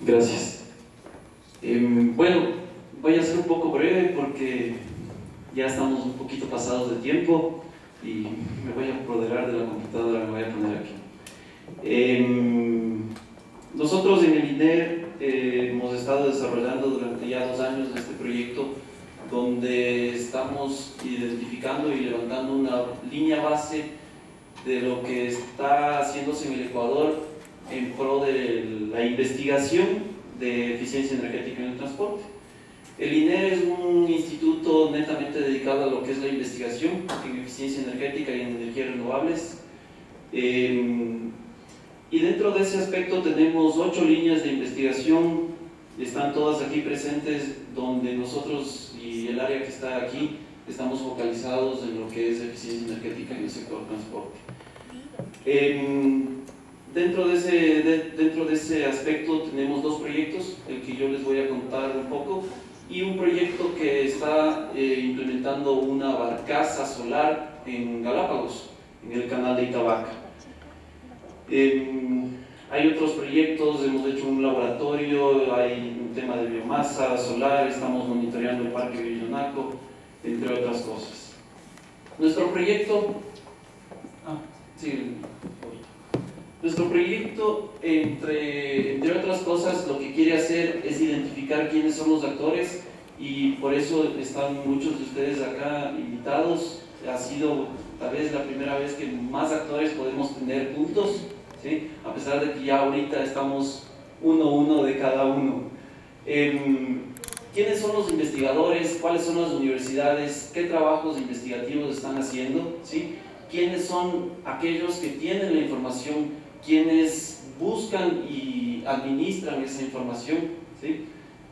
Gracias. Bueno, voy a ser un poco breve porque ya estamos un poquito pasados de tiempo y me voy a apoderar de la computadora, me voy a poner aquí. Nosotros en el INER hemos estado desarrollando durante ya 2 años este proyecto donde estamos identificando y levantando una línea base de lo que está haciéndose en el Ecuador en pro de la investigación de eficiencia energética en el transporte. El INER es un instituto netamente dedicado a lo que es la investigación en eficiencia energética y en energías renovables. Y dentro de ese aspecto tenemos 8 líneas de investigación, están todas aquí presentes, donde nosotros y el área que está aquí estamos focalizados en lo que es eficiencia energética en el sector transporte. Dentro de ese aspecto tenemos 2 proyectos, el que yo les voy a contar un poco, y un proyecto que está implementando una barcaza solar en Galápagos, en el canal de Itavaca. Hay otros proyectos, hemos hecho un laboratorio, hay un tema de biomasa solar, estamos monitoreando el parque Villonaco, entre otras cosas. Nuestro proyecto, entre otras cosas, lo que quiere hacer es identificar quiénes son los actores, y por eso están muchos de ustedes acá invitados. Ha sido tal vez la primera vez que más actores podemos tener juntos, ¿sí? A pesar de que ya ahorita estamos uno de cada uno. ¿Quiénes son los investigadores? ¿Cuáles son las universidades? ¿Qué trabajos investigativos están haciendo? ¿Sí? ¿Quiénes son aquellos que tienen la información? ¿Quiénes buscan y administran esa información? ¿Sí?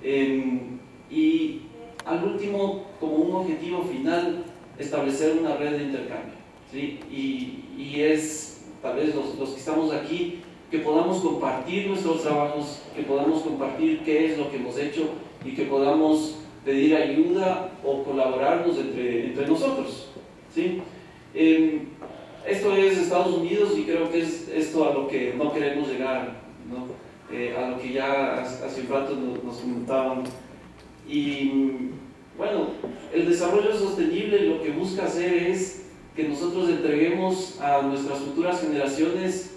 Y al último, como un objetivo final, establecer una red de intercambio, ¿sí? Y es tal vez los que estamos aquí, que podamos compartir nuestros trabajos, que podamos compartir qué es lo que hemos hecho y que podamos pedir ayuda o colaborarnos entre nosotros, ¿sí? Esto es Estados Unidos y creo que es esto a lo que no queremos llegar, ¿no? A lo que ya hace un rato nos comentaban. Y bueno, el desarrollo sostenible lo que busca hacer es que nosotros entreguemos a nuestras futuras generaciones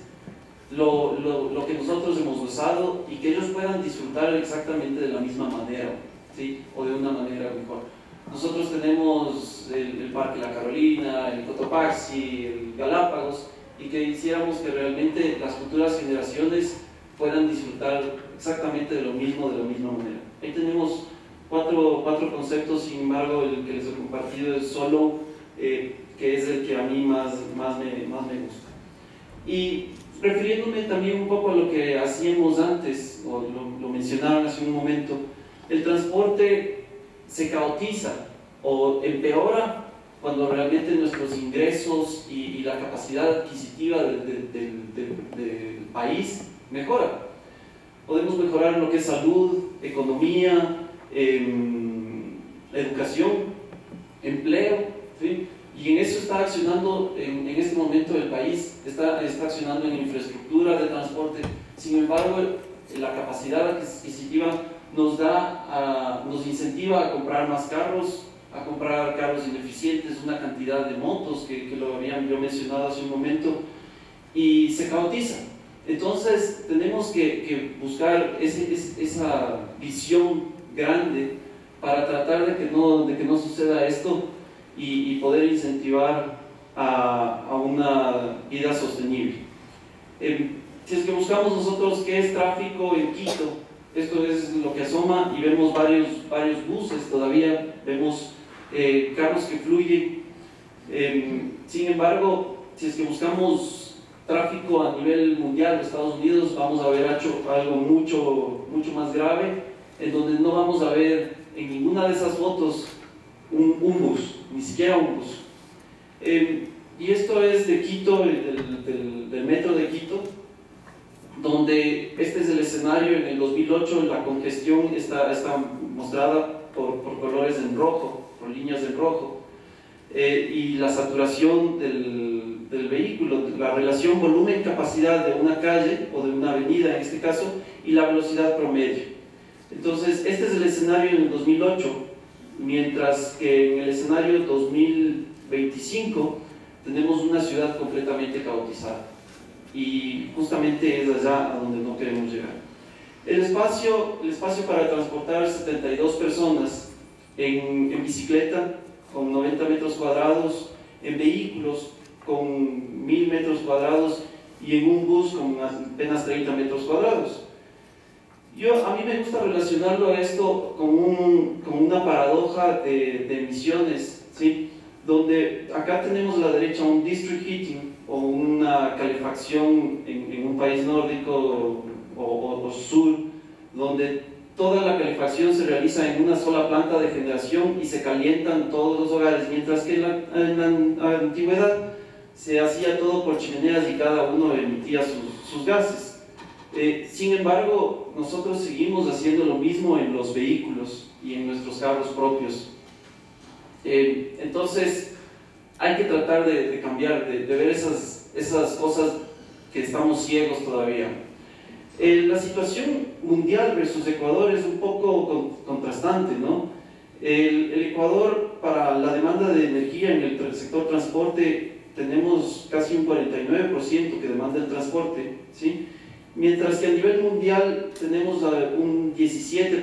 lo que nosotros hemos gozado y que ellos puedan disfrutar exactamente de la misma manera, ¿sí? O de una manera mejor. Nosotros tenemos el Parque La Carolina, el Cotopaxi, el Galápagos, y que hiciéramos que realmente las futuras generaciones puedan disfrutar exactamente de la misma manera. Ahí tenemos cuatro conceptos, sin embargo el que les he compartido es solo, que es el que a mí más me gusta. Y refiriéndome también un poco a lo que hacíamos antes, o lo mencionaron hace un momento, el transporte se caotiza o empeora cuando realmente nuestros ingresos y la capacidad adquisitiva del país mejora. Podemos mejorar lo que es salud, economía, educación, empleo, ¿sí? Y en eso está accionando en este momento el país, está accionando en infraestructura de transporte. Sin embargo, la capacidad adquisitiva nos incentiva a comprar más carros, a comprar carros ineficientes, una cantidad de motos que lo habían yo mencionado hace un momento, y se caotiza. Entonces tenemos que buscar esa visión grande para tratar de que no suceda esto y poder incentivar a una vida sostenible. Si es que buscamos nosotros qué es tráfico en Quito, esto es lo que asoma, y vemos varios buses todavía, vemos carros que fluyen. Sin embargo, si es que buscamos tráfico a nivel mundial de Estados Unidos, vamos a ver algo mucho más grave, en donde no vamos a ver en ninguna de esas fotos un bus, ni siquiera un bus. Y esto es de Quito, del metro de Quito, donde este es el escenario. En el 2008 la congestión está mostrada por colores en rojo, por líneas en rojo, y la saturación del vehículo, la relación volumen-capacidad de una calle o de una avenida en este caso, y la velocidad promedio. Entonces, este es el escenario en el 2008, mientras que en el escenario 2025 tenemos una ciudad completamente caotizada, y justamente es allá a donde no queremos llegar. El espacio para transportar 72 personas en bicicleta con 90 metros cuadrados, en vehículos con 1000 metros cuadrados y en un bus con apenas 30 metros cuadrados. A mí me gusta relacionarlo a esto con una paradoja de emisiones, ¿sí? Donde acá tenemos a la derecha un district heating o una calefacción en un país nórdico o sur, donde toda la calefacción se realiza en una sola planta de generación y se calientan todos los hogares, mientras que en la antigüedad se hacía todo por chimeneas y cada uno emitía sus gases. Sin embargo, nosotros seguimos haciendo lo mismo en los vehículos y en nuestros carros propios. Entonces, hay que tratar de cambiar, de ver esas cosas que estamos ciegos todavía. La situación mundial versus Ecuador es un poco contrastante, ¿no? El Ecuador, para la demanda de energía en el sector transporte, tenemos casi un 49% que demanda el transporte, ¿sí? Mientras que a nivel mundial tenemos un 17%.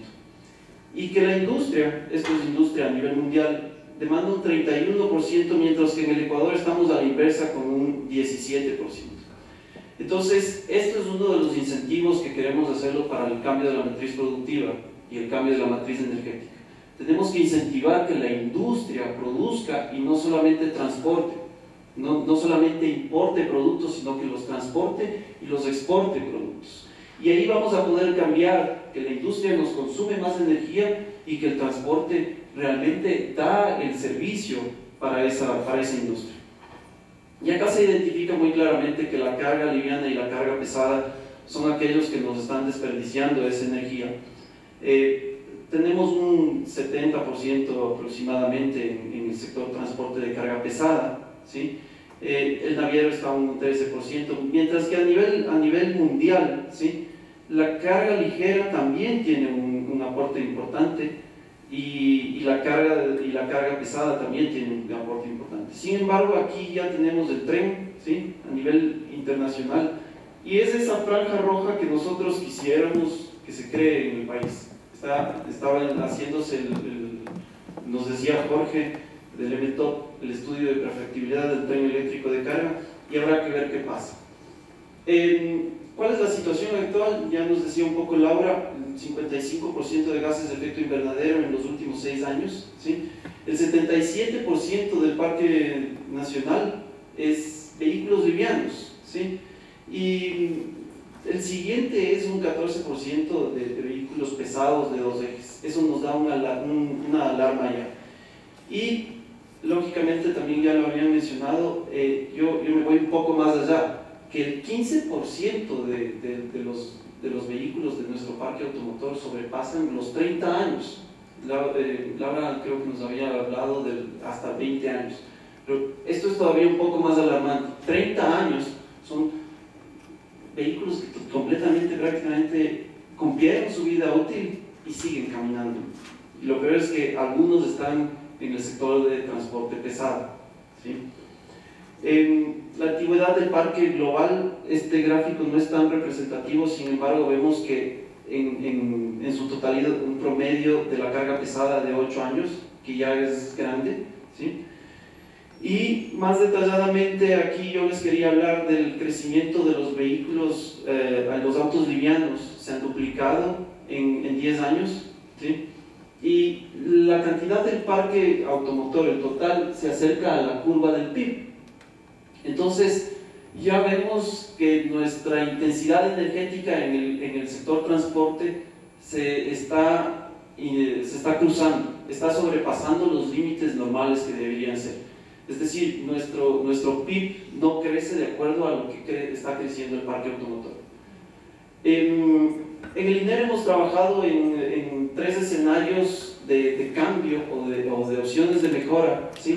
Y que la industria, esto es industria a nivel mundial, demanda un 31%, mientras que en el Ecuador estamos a la inversa con un 17%. Entonces, esto es uno de los incentivos que queremos hacerlo para el cambio de la matriz productiva y el cambio de la matriz energética. Tenemos que incentivar que la industria produzca y no solamente transporte, no solamente importe productos, sino que los transporte y los exporte productos. Y ahí vamos a poder cambiar, que la industria nos consume más energía y que el transporte realmente da el servicio para esa industria. Y acá se identifica muy claramente que la carga liviana y la carga pesada son aquellos que nos están desperdiciando esa energía. Tenemos un 70% aproximadamente en el sector transporte de carga pesada, ¿sí? El naviero está un 13%, mientras que a nivel mundial, ¿sí? La carga ligera también tiene un aporte importante, y la carga pesada también tiene un aporte importante. Sin embargo, aquí ya tenemos el tren, ¿sí? A nivel internacional, y es esa franja roja que nosotros quisiéramos que se cree en el país. Estaba haciéndose nos decía Jorge del MTOP, el estudio de perfectibilidad del tren eléctrico de carga, y habrá que ver qué pasa. ¿Cuál es la situación actual? Ya nos decía un poco Laura, el 55% de gases de efecto invernadero en los últimos 6 años, ¿sí? El 77% del parque nacional es vehículos livianos, ¿sí? Y el siguiente es un 14% de vehículos pesados de 2 ejes. Eso nos da una alarma ya. Y lógicamente también ya lo habían mencionado, yo me voy un poco más allá, que el 15% de los vehículos de nuestro parque automotor sobrepasan los 30 años. Laura creo que nos había hablado de hasta 20 años, pero esto es todavía un poco más alarmante. 30 años son vehículos que completamente, prácticamente cumplieron su vida útil y siguen caminando. Y lo peor es que algunos están en el sector de transporte pesado, ¿sí? En la antigüedad del parque global, este gráfico no es tan representativo, sin embargo vemos que en su totalidad un promedio de la carga pesada de 8 años, que ya es grande, ¿sí? Y más detalladamente aquí yo les quería hablar del crecimiento de los vehículos, los autos livianos se han duplicado en 10 años, ¿sí? Y la cantidad del parque automotor, el total, se acerca a la curva del PIB. Entonces ya vemos que nuestra intensidad energética en el sector transporte se está cruzando, está sobrepasando los límites normales que deberían ser. Es decir, nuestro PIB no crece de acuerdo a lo que está creciendo el parque automotor. En el INER hemos trabajado en 3 escenarios de cambio o de opciones de mejora, ¿sí?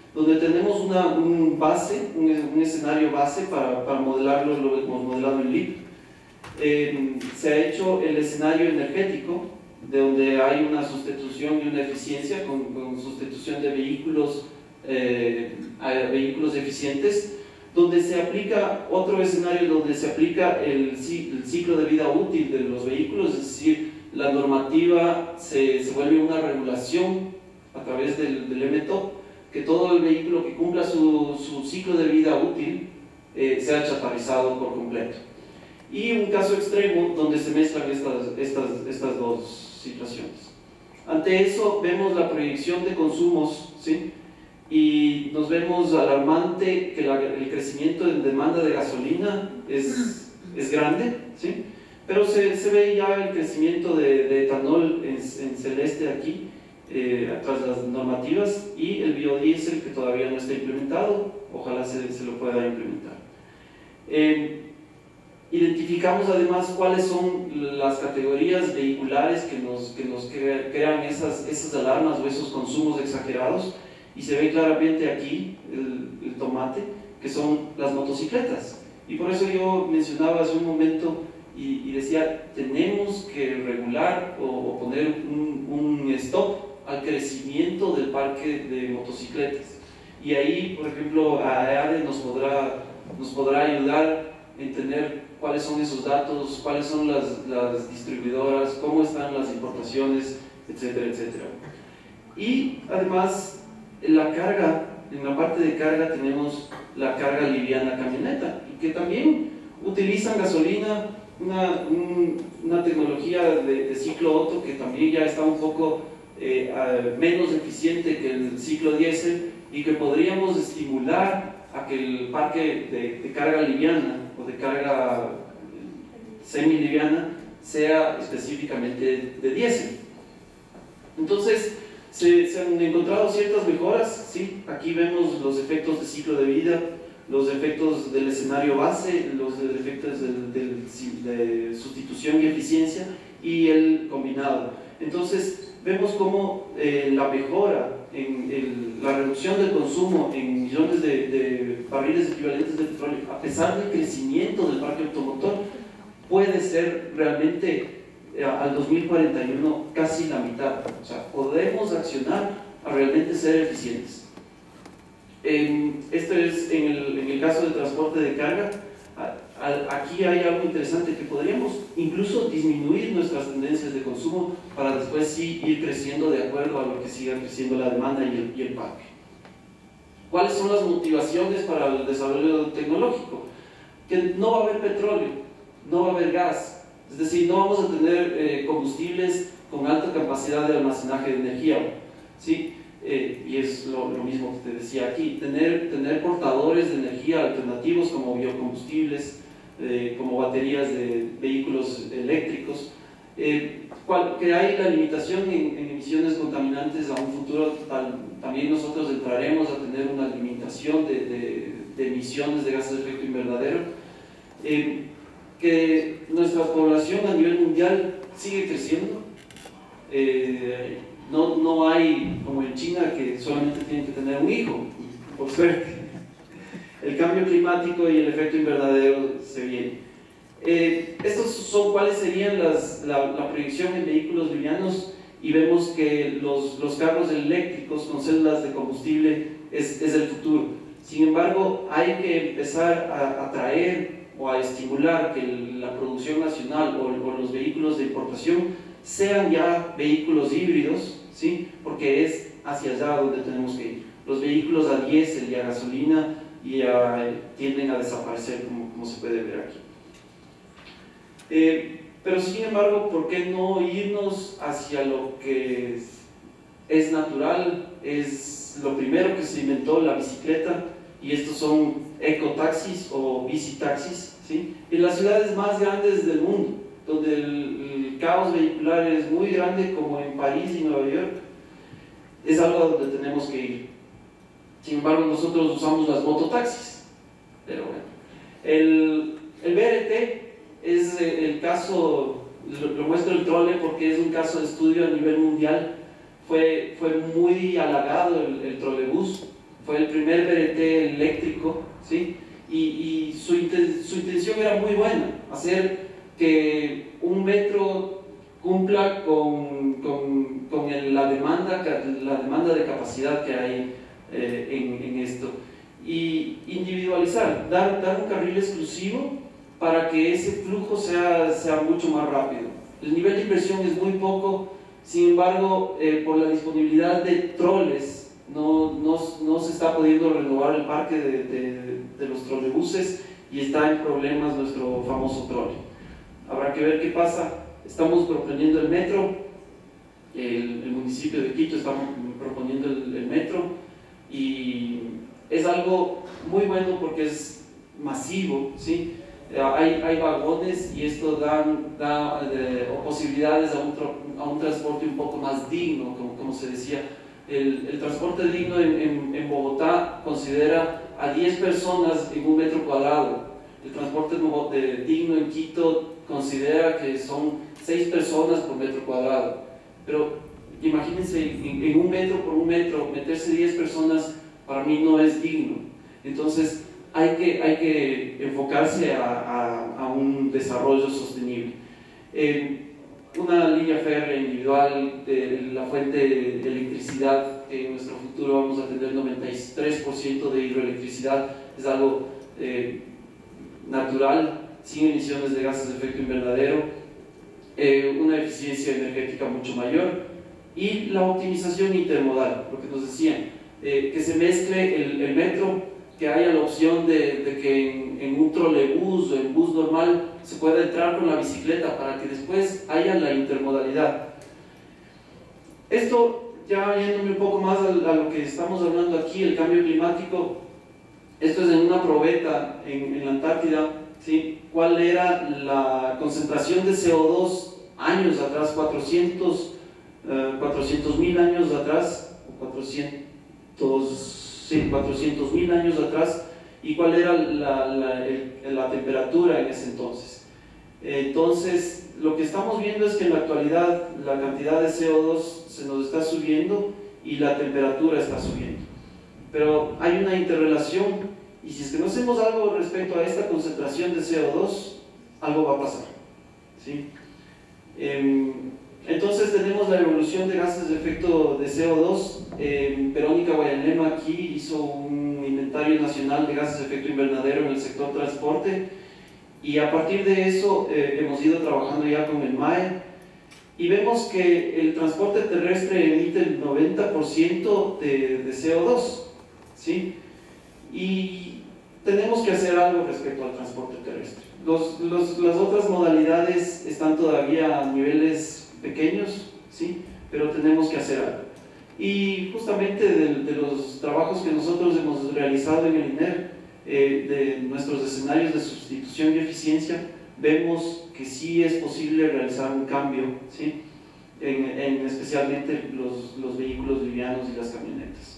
donde tenemos un escenario base para modelarlo, lo hemos modelado en LEAP. Se ha hecho el escenario energético, de donde hay una sustitución y una eficiencia con sustitución de vehículos a vehículos eficientes, donde se aplica otro escenario donde se aplica el ciclo de vida útil de los vehículos, es decir, la normativa se vuelve una regulación a través del MTOP, que todo el vehículo que cumpla su ciclo de vida útil sea chatarrizado por completo. Y un caso extremo donde se mezclan estas dos situaciones. Ante eso vemos la proyección de consumos, ¿sí? Y nos vemos alarmante que el crecimiento en demanda de gasolina es grande, ¿sí? Pero se ve ya el crecimiento de etanol en celeste aquí, tras las normativas, y el biodiesel que todavía no está implementado, ojalá se lo pueda implementar. Identificamos además cuáles son las categorías vehiculares que nos crean esas alarmas o esos consumos exagerados, y se ve claramente aquí el tomate, que son las motocicletas. Y por eso yo mencionaba hace un momento y decía, tenemos que regular o poner un stop al crecimiento del parque de motocicletas. Y ahí, por ejemplo, AEADE nos podrá ayudar a entender cuáles son esos datos, cuáles son las distribuidoras, cómo están las importaciones, etcétera, etcétera. Y además, en la parte de carga tenemos la carga liviana camioneta, y que también utilizan gasolina, una tecnología de ciclo Otto que también ya está un poco menos eficiente que el ciclo diésel, y que podríamos estimular a que el parque de carga liviana o de carga semiliviana sea específicamente de diésel. Entonces, se han encontrado ciertas mejoras, ¿sí? Aquí vemos los efectos de ciclo de vida, los efectos del escenario base, los efectos de sustitución y eficiencia, y el combinado. Entonces, vemos cómo la mejora en la reducción del consumo en millones de barriles equivalentes de petróleo, a pesar del crecimiento del parque automotor, puede ser realmente al 2041 casi la mitad. O sea, podemos accionar a realmente ser eficientes. Esto es en el caso del transporte de carga. Aquí hay algo interesante, que podríamos incluso disminuir nuestras tendencias de consumo para después sí ir creciendo de acuerdo a lo que siga creciendo la demanda y el parque. ¿Cuáles son las motivaciones para el desarrollo tecnológico? Que no va a haber petróleo, no va a haber gas, es decir, no vamos a tener combustibles con alta capacidad de almacenaje de energía, ¿sí? Y es lo mismo que te decía aquí, tener portadores de energía alternativos como biocombustibles, como baterías de vehículos eléctricos, que hay la limitación en emisiones contaminantes. A un futuro también nosotros entraremos a tener una limitación de emisiones de gases de efecto invernadero, que nuestra población a nivel mundial sigue creciendo. No hay, como en China, que solamente tienen que tener un hijo, por suerte. El cambio climático y el efecto invernadero se viene. Estos son cuáles serían la proyección en vehículos livianos, y vemos que los carros eléctricos con células de combustible es el futuro. Sin embargo, hay que empezar a atraer o a estimular que la producción nacional o los vehículos de importación sean ya vehículos híbridos, ¿sí? Porque es hacia allá donde tenemos que ir. Los vehículos a diésel y a gasolina tienden a desaparecer, como se puede ver aquí. Pero sin embargo, ¿por qué no irnos hacia lo que es natural? Es lo primero que se inventó, la bicicleta, y estos son ecotaxis o bicitaxis, ¿sí? En las ciudades más grandes del mundo, donde el caos vehicular es muy grande, como en París y Nueva York, es algo a donde tenemos que ir. Sin embargo, nosotros usamos las mototaxis. Pero bueno, el BRT es el caso, lo muestro el trole porque es un caso de estudio a nivel mundial. Fue muy halagado el trolebús, fue el primer BRT eléctrico, ¿sí? Y su intención era muy buena, hacer que un metro cumpla con la demanda de capacidad que hay en esto, y individualizar, dar un carril exclusivo para que ese flujo sea mucho más rápido. El nivel de inversión es muy poco, sin embargo, por la disponibilidad de troles, no se está pudiendo renovar el parque de los trolebuses y está en problemas nuestro famoso trole. Habrá que ver qué pasa. Estamos proponiendo el metro, el municipio de Quito está proponiendo el metro, y es algo muy bueno porque es masivo, ¿sí? Hay vagones y esto da posibilidades a un transporte un poco más digno, como se decía. El transporte digno en Bogotá considera a 10 personas en un metro cuadrado. El transporte digno en Quito considera que son 6 personas por metro cuadrado. Pero imagínense, en un metro por un metro, meterse 10 personas para mí no es digno. Entonces hay que enfocarse a un desarrollo sostenible. Una línea férrea individual de la fuente de electricidad, que en nuestro futuro vamos a tener 93% de hidroelectricidad, es algo natural, sin emisiones de gases de efecto invernadero, una eficiencia energética mucho mayor, y la optimización intermodal, lo que nos decían, que se mezcle el metro, que haya la opción de que en un trolebús o en bus normal se pueda entrar con la bicicleta para que después haya la intermodalidad. Esto, ya yéndome un poco más a lo que estamos hablando aquí, el cambio climático, esto es en una probeta en la Antártida, ¿sí? ¿Cuál era la concentración de CO2 años atrás, 400.000 años atrás, 400.000 años atrás, y cuál era la temperatura en ese entonces? Entonces, lo que estamos viendo es que en la actualidad la cantidad de CO2 se nos está subiendo y la temperatura está subiendo. Pero hay una interrelación, y si es que no hacemos algo respecto a esta concentración de CO2, algo va a pasar, ¿sí? Entonces tenemos la evolución de gases de efecto de CO2. Verónica Guayanema aquí hizo un inventario nacional de gases de efecto invernadero en el sector transporte, y a partir de eso hemos ido trabajando ya con el MAE, y vemos que el transporte terrestre emite el 90% de CO2, ¿sí? Y tenemos que hacer algo respecto al transporte terrestre. Las otras modalidades están todavía a niveles pequeños, ¿sí? Pero tenemos que hacer algo. Y justamente de los trabajos que nosotros hemos realizado en el INER, de nuestros escenarios de sustitución y eficiencia, vemos que sí es posible realizar un cambio, ¿sí? Especialmente los vehículos livianos y las camionetas.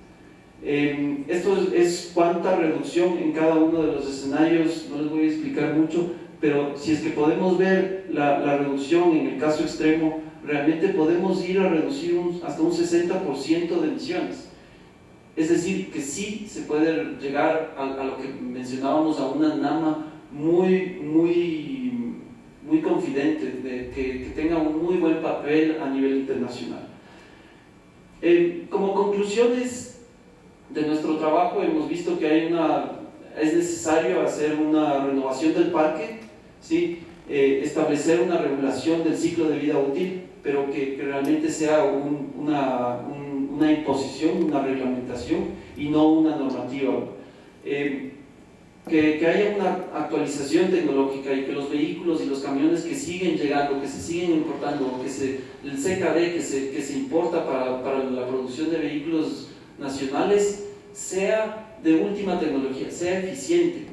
Esto es cuánta reducción en cada uno de los escenarios, no les voy a explicar mucho, pero si es que podemos ver la reducción en el caso extremo, realmente podemos ir a reducir hasta un 60% de emisiones. Es decir, que sí se puede llegar a lo que mencionábamos, a una NAMA muy confidente, que tenga un muy buen papel a nivel internacional. Como conclusiones de nuestro trabajo, hemos visto que es necesario hacer una renovación del parque, ¿sí? Establecer una regulación del ciclo de vida útil, pero que realmente sea una imposición, una reglamentación y no una normativa. Que haya una actualización tecnológica, y que los vehículos y los camiones que siguen llegando, que se siguen importando, el CKD que se importa para la producción de vehículos nacionales, sea de última tecnología, sea eficiente.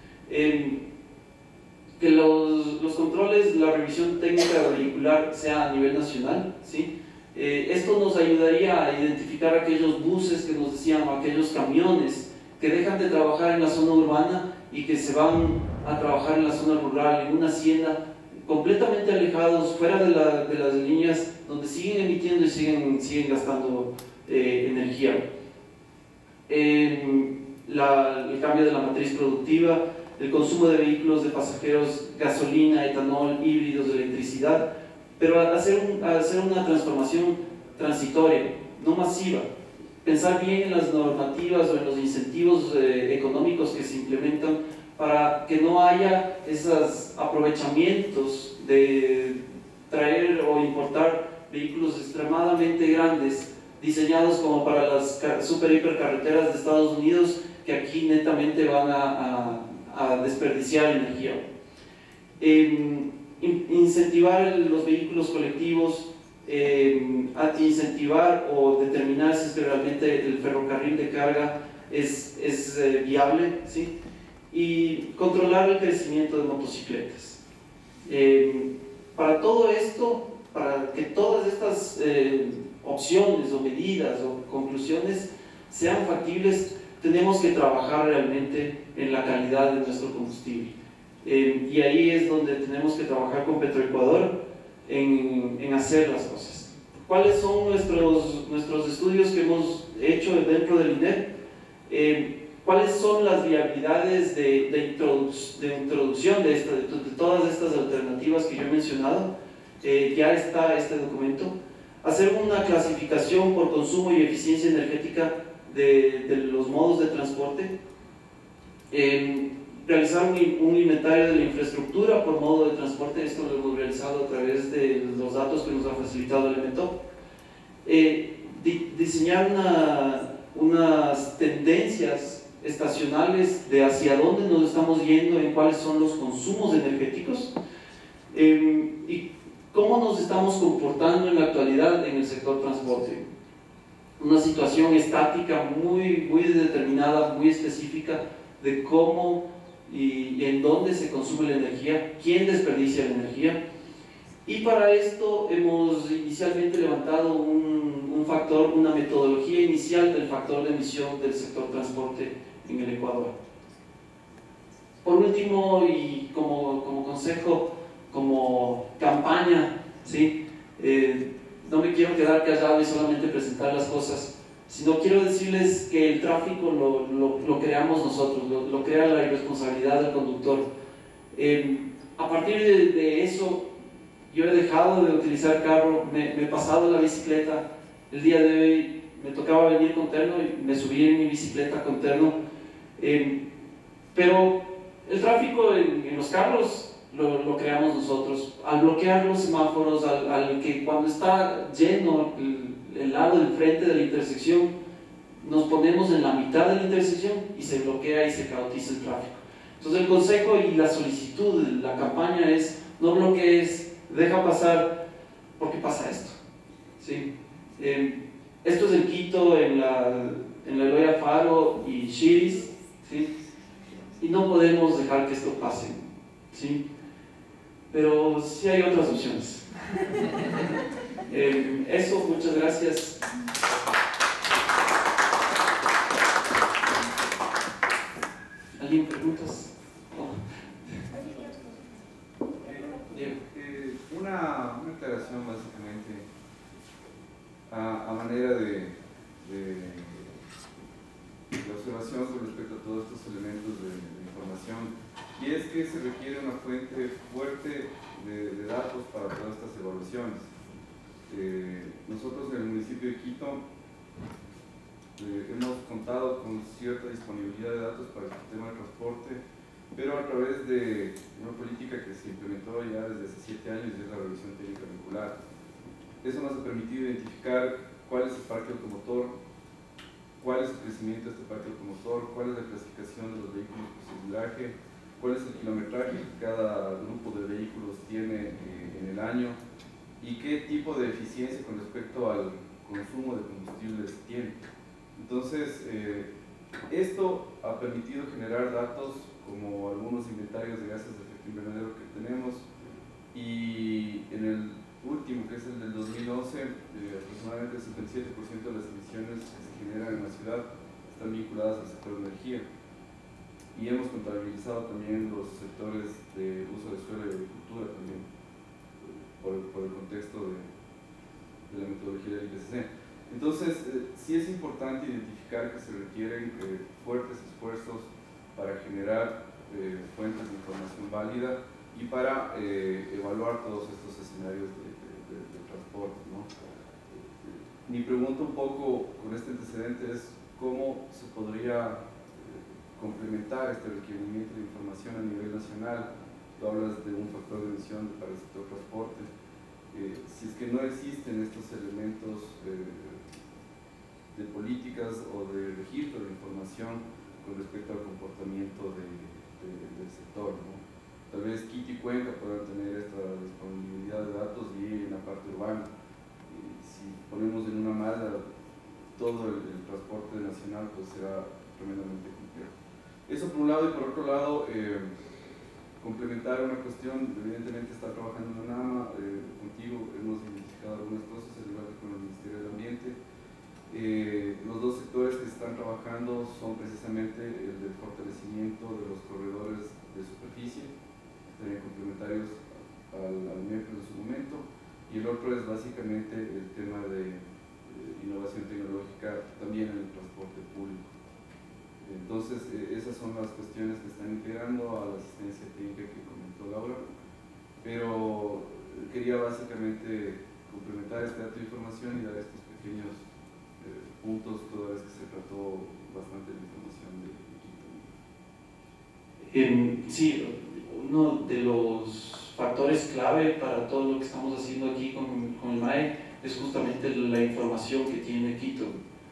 Que los controles, la revisión técnica vehicular sea a nivel nacional, ¿sí? Esto nos ayudaría a identificar aquellos buses que nos decían, o aquellos camiones que dejan de trabajar en la zona urbana y que se van a trabajar en la zona rural, en una hacienda, completamente alejados, fuera de las líneas, donde siguen emitiendo y siguen gastando energía. el cambio de la matriz productiva, el consumo de vehículos de pasajeros, gasolina, etanol, híbridos, electricidad, pero hacer una transformación transitoria, no masiva. Pensar bien en las normativas o en los incentivos económicos que se implementan para que no haya esos aprovechamientos de traer o importar vehículos extremadamente grandes diseñados como para las super hipercarreteras de Estados Unidos, que aquí netamente van a desperdiciar energía. Incentivar los vehículos colectivos, incentivar o determinar si es que realmente el ferrocarril de carga es viable, ¿sí? Y controlar el crecimiento de motocicletas. Para todo esto, para que todas estas opciones o medidas o conclusiones sean factibles, tenemos que trabajar realmente en la calidad de nuestro combustible. Y ahí es donde tenemos que trabajar con Petroecuador en hacer las cosas. ¿Cuáles son nuestros estudios que hemos hecho dentro del INEP? ¿Cuáles son las viabilidades de introducción de todas estas alternativas que yo he mencionado? Ya está este documento. Hacer una clasificación por consumo y eficiencia energética de los modos de transporte. Realizar un inventario de la infraestructura por modo de transporte. Esto lo hemos realizado a través de los datos que nos ha facilitado el METOP. Diseñar unas tendencias estacionales de hacia dónde nos estamos yendo, en cuáles son los consumos energéticos, y cómo nos estamos comportando en la actualidad en el sector transporte. Una situación estática muy determinada, muy específica de cómo y en dónde se consume la energía, quién desperdicia la energía. Y para esto hemos inicialmente levantado una metodología inicial del factor de emisión del sector transporte en el Ecuador. Por último, y como consejo, como campaña, ¿sí? No me quiero quedar callado y solamente presentar las cosas, sino quiero decirles que el tráfico lo creamos nosotros, lo crea la irresponsabilidad del conductor. A partir de eso, yo he dejado de utilizar carro, me he pasado la bicicleta. El día de hoy me tocaba venir con terno y me subí en mi bicicleta con terno. Pero el tráfico en los carros lo creamos nosotros. Al bloquear los semáforos, al que cuando está lleno el lado del frente de la intersección, nos ponemos en la mitad de la intersección y se bloquea y se caotiza el tráfico. Entonces el consejo y la solicitud de la campaña es: no bloquees, deja pasar, porque pasa esto, ¿sí? Esto es en Quito, en la Eloy Faro y Chiris, ¿sí? Y no podemos dejar que esto pase, ¿sí? Pero sí hay otras opciones. Eso, muchas gracias. ¿Alguien preguntas? Una aclaración básicamente a manera de observación con respecto a todos estos elementos de información, y es que se requiere una fuente fuerte de datos para todas estas evaluaciones. Nosotros en el municipio de Quito hemos contado con cierta disponibilidad de datos para el sistema de transporte, pero a través de una política que se implementó ya desde hace 7 años, y es la revisión técnica vincular. Eso nos ha permitido identificar cuál es el parque automotor, cuál es el crecimiento de este parque automotor, cuál es la clasificación de los vehículos por cilindraje, cuál es el kilometraje que cada grupo de vehículos tiene en el año, y qué tipo de eficiencia con respecto al consumo de combustibles tiene. Entonces, esto ha permitido generar datos como algunos inventarios de gases de efecto invernadero que tenemos, y en el último, que es el del 2011, aproximadamente el 77% de las emisiones que se generan en la ciudad están vinculadas al sector de energía, y hemos contabilizado también los sectores de uso de suelo y agricultura también, por el contexto de la metodología del IPCC. Entonces, sí es importante identificar que se requieren fuertes esfuerzos para generar fuentes de información válida y para evaluar todos estos escenarios de transporte, ¿no? Mi pregunta un poco con este antecedente es cómo se podría complementar este requerimiento de información a nivel nacional. Tú hablas de un factor de emisión para el sector transporte. Si es que no existen estos elementos de políticas o de registro de información con respecto al comportamiento del sector, ¿no? Tal vez Quito y Cuenca puedan tener esta disponibilidad de datos y en la parte urbana. Si ponemos en una malla todo el transporte nacional, pues será tremendamente complejo. Eso por un lado, y por otro lado, complementar una cuestión. Evidentemente está trabajando en UNAMA, contigo hemos identificado algunas cosas, al igual que con el Ministerio del Ambiente. Los dos sectores que están trabajando son precisamente el del fortalecimiento de los corredores de superficie, estarían complementarios al MEF en su momento, y el otro es básicamente el tema de innovación tecnológica también en el transporte público. Entonces, esas son las cuestiones que están integrando a la asistencia técnica que comentó Laura, pero quería básicamente complementar este dato de información y dar estos pequeños puntos, toda vez que se trató bastante de información de Quito. Sí, uno de los factores clave para todo lo que estamos haciendo aquí con el MAE es justamente la información que tiene Quito.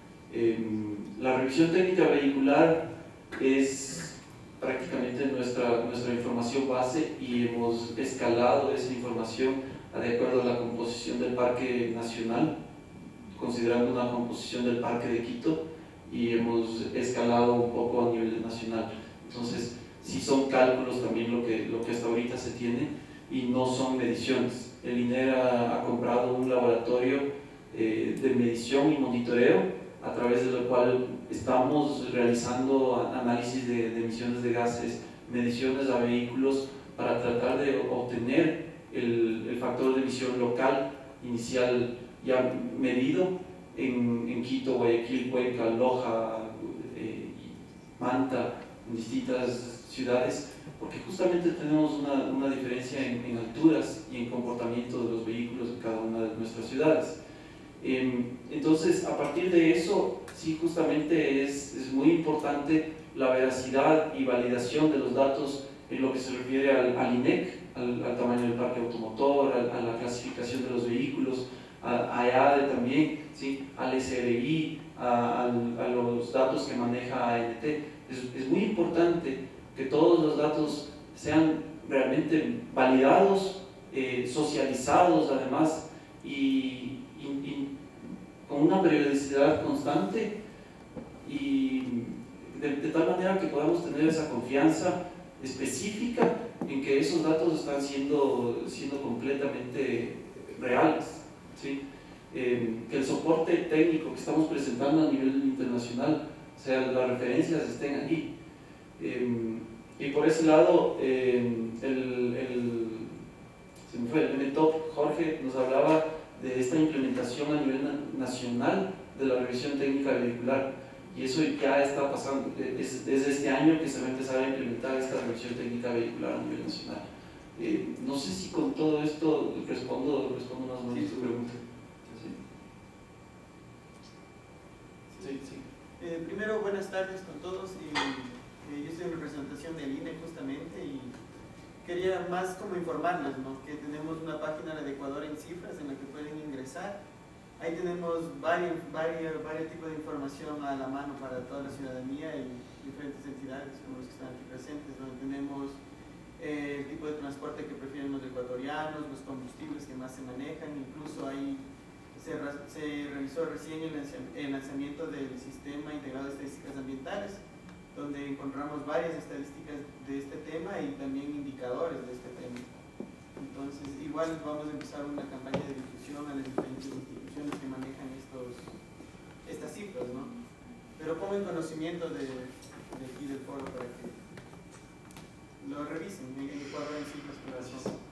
La revisión técnica vehicular es prácticamente nuestra información base y hemos escalado esa información de acuerdo a la composición del Parque Nacional, considerando una composición del Parque de Quito, y hemos escalado un poco a nivel nacional. Entonces, sí son cálculos también lo que hasta ahorita se tiene y no son mediciones. El INER ha comprado un laboratorio de medición y monitoreo a través de lo cual estamos realizando análisis de emisiones de gases, mediciones a vehículos para tratar de obtener el factor de emisión local inicial ya medido en Quito, Guayaquil, Cuenca, Loja, Manta, en distintas ciudades, porque justamente tenemos una diferencia en alturas y en comportamiento de los vehículos en cada una de nuestras ciudades. Entonces, a partir de eso, sí, justamente es muy importante la veracidad y validación de los datos en lo que se refiere al INEC, al tamaño del parque automotor, a la clasificación de los vehículos, a EADE también, ¿sí? Al SRI, a los datos que maneja ANT. Es muy importante que todos los datos sean realmente validados, socializados además, y con una periodicidad constante, y de tal manera que podamos tener esa confianza específica en que esos datos están siendo completamente reales, ¿sí? Que el soporte técnico que estamos presentando a nivel internacional, o sea, las referencias estén aquí. Y por ese lado, se me fue el METOP, Jorge nos hablaba de esta implementación a nivel nacional de la revisión técnica vehicular, y eso ya está pasando. Es desde este año que se va a empezar a implementar esta revisión técnica vehicular a nivel nacional. No sé si con todo esto respondo más o menos tu pregunta. Sí. Primero, buenas tardes con todos. Yo estoy en representación del INE justamente, y quería más como informarles, ¿no?, que tenemos una página, la de Ecuador en Cifras, en la que pueden ingresar. Ahí tenemos varios tipos de información a la mano para toda la ciudadanía y diferentes entidades como los que están aquí presentes, donde tenemos el tipo de transporte que prefieren los ecuatorianos, los combustibles que más se manejan. Incluso ahí se realizó recién el lanzamiento del Sistema Integrado de Estadísticas Ambientales, donde encontramos varias estadísticas de este tema y también indicadores de este tema. Entonces, igual vamos a empezar una campaña de difusión a las diferentes instituciones que manejan estas cifras, ¿no? Pero pongo en conocimiento de aquí del foro para que lo revisen en Ecuador en Cifras.